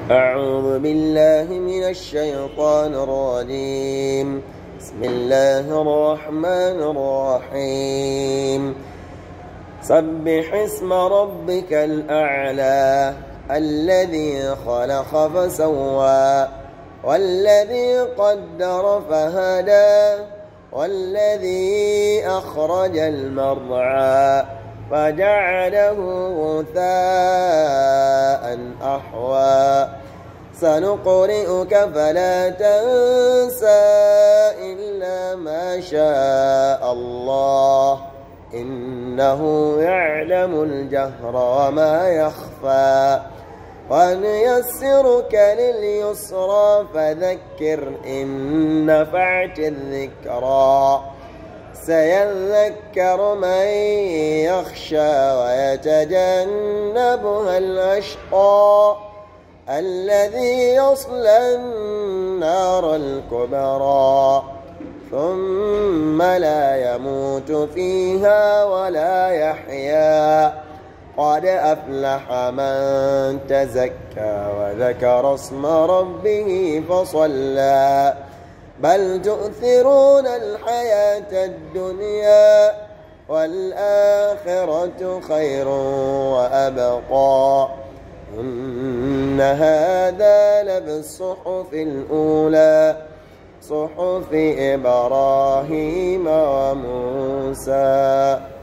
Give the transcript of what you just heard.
أعوذ بالله من الشيطان الرجيم. بسم الله الرحمن الرحيم. سبح اسم ربك الأعلى الذي خلق فسوى والذي قدر فهدى والذي أخرج المرعى فجعله غثاء أحوى سنقرئك فلا تنسى إلا ما شاء الله إنه يعلم الجهر وما يخفى ونيسرك لليسرى فذكر إن نفعت الذكرى سيذكر من يخشى ويتجنبها الأشقى الذي يصلى النار الكبرى ثم لا يموت فيها ولا يحيا قد أفلح من تزكى وذكر اسم ربه فصلى بل تؤثرون الحياة الدنيا والآخرة خير وأبقى إن هذا لبالصحف الأولى صحف إبراهيم وموسى.